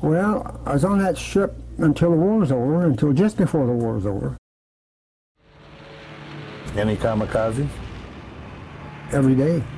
Well, I was on that ship until the war was over, until just before the war was over. Any kamikazes? Every day.